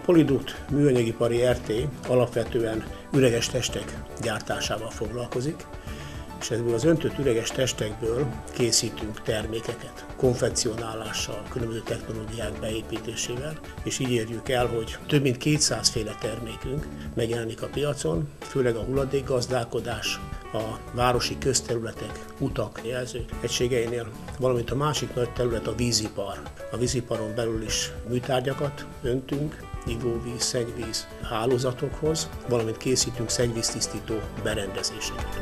Polyduct műanyagipari RT alapvetően üreges testek gyártásával foglalkozik, és ebből az öntött üreges testekből készítünk termékeket, konfekcionálással, különböző technológiák beépítésével, és így érjük el, hogy több mint 200 féle termékünk megjelenik a piacon, főleg a hulladékgazdálkodás, a városi közterületek, utak, jelző egységeinél, valamint a másik nagy terület a vízipar. A víziparon belül is műtárgyakat öntünk, ivóvíz, szennyvíz hálózatokhoz, valamint készítünk szennyvíztisztító berendezéseket.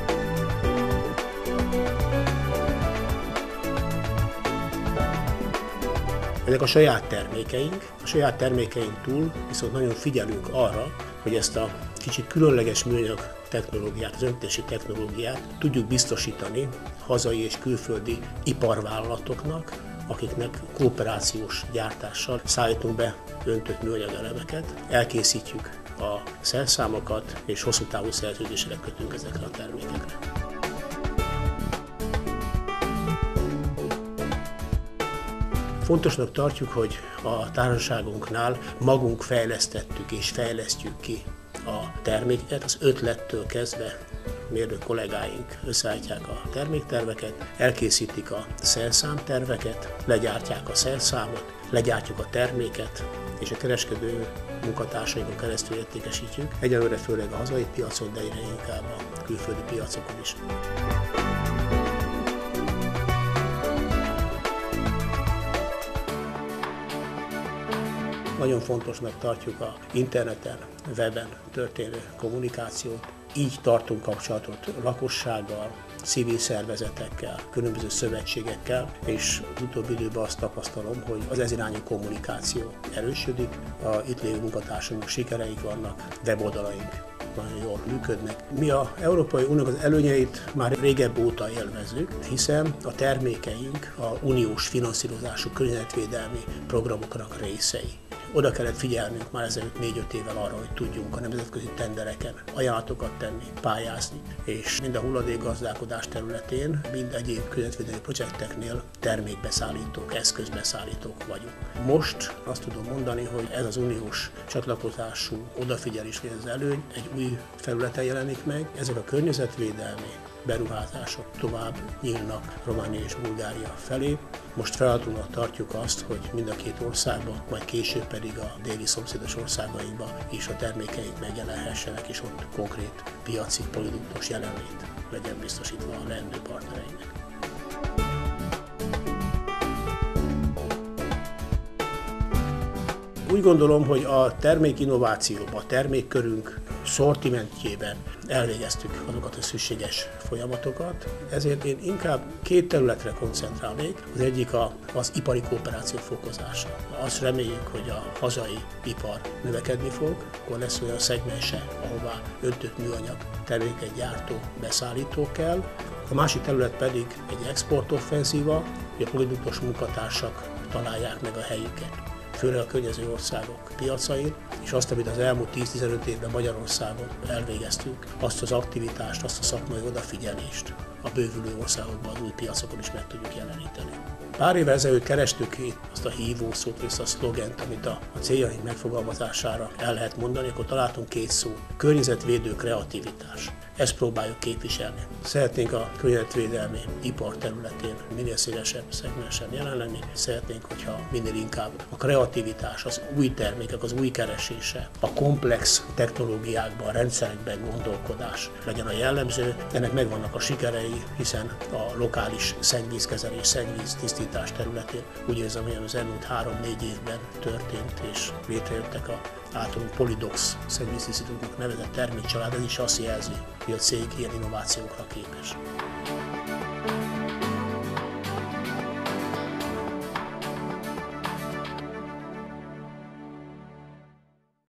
Ezek a saját termékeink. A saját termékeink túl viszont nagyon figyelünk arra, hogy ezt a kicsit különleges műanyag technológiát, az öntési technológiát tudjuk biztosítani hazai és külföldi iparvállalatoknak, akiknek kooperációs gyártással szállítunk be öntött műanyag elemeket, elkészítjük a szerszámokat és hosszú távú szerződésre kötünk ezekre a termékekre. Fontosnak tartjuk, hogy a társaságunknál magunk fejlesztettük és fejlesztjük ki a terméket, az ötlettől kezdve mérnök kollégáink összeállítják a termékterveket, elkészítik a szerszámterveket, legyártják a szerszámot, legyártjuk a terméket, és a kereskedő munkatársainkon keresztül értékesítjük. Egyelőre főleg a hazai piacon, de egyre inkább a külföldi piacokon is. Nagyon fontosnak tartjuk az interneten, weben történő kommunikációt. Így tartunk kapcsolatot lakossággal, civil szervezetekkel, különböző szövetségekkel, és az utóbbi időben azt tapasztalom, hogy az ez irányú kommunikáció erősödik. Itt lévő munkatársaink sikereik vannak, weboldalaink nagyon jól működnek. Mi az Európai Uniónak az előnyeit már régebb óta élvezzük, hiszen a termékeink a uniós finanszírozású környezetvédelmi programoknak részei. Oda kellett figyelnünk már ezelőtt 4-5 évvel arra, hogy tudjunk a nemzetközi tendereken ajánlatokat tenni, pályázni, és mind a hulladékgazdálkodás területén, mind egyéb környezetvédelmi projekteknél termékbeszállítók, eszközbeszállítók vagyunk. Most azt tudom mondani, hogy ez az uniós csatlakozású odafigyelés, vagy az előny egy új felületen jelenik meg. Ezek a környezetvédelmi beruházások tovább nyílnak Románia és Bulgária felé. Most feladatunknak tartjuk azt, hogy mind a két országban, majd később pedig a déli szomszédos országainkban is a termékeink megjelenhessenek, és ott konkrét piaci Polyductos jelenlét legyen biztosítva a leendő partnereinknek. Úgy gondolom, hogy a termékinnovációban, a termékkörünk szortimentjében elvégeztük azokat a szükséges folyamatokat, ezért én inkább 2 területre koncentrálnék. Az egyik az ipari kooperáció fokozása. Azt reméljük, hogy a hazai ipar növekedni fog, akkor lesz olyan szegmense, ahová öntött műanyag terméket gyártó, beszállító kell. A másik terület pedig egy exportoffenzíva, hogy a Polyductos munkatársak találják meg a helyüket, főleg a környező országok piacain, és azt, amit az elmúlt 10-15 évben Magyarországon elvégeztük, azt az aktivitást, azt a szakmai odafigyelést a bővülő országokban, az új piacokon is meg tudjuk jeleníteni. Pár évvel ezelőtt kerestük itt azt a hívószót, ezt a szlogent, amit a céljaink megfogalmazására el lehet mondani, akkor találtunk 2 szót. Környezetvédő kreativitás. Ezt próbáljuk képviselni. Szeretnénk a környezetvédelmi ipar területén minél szélesebb szegmensen jelen lenni. Szeretnénk, hogyha minél inkább a kreativitás, az új termékek, az új keresése, a komplex technológiákban, a rendszerekben gondolkodás legyen a jellemző. Ennek megvannak a sikerei, hiszen a lokális szennyvízkezelés, szennyvíztisztítás területén úgy érzem, hogy az elmúlt 3-4 évben történt és létrejöttek a általunk Polyduct szennyvíztisztítóknak nevezett termékcsalád. Ez is azt jelzi, hogy a cég ilyen innovációkra képes.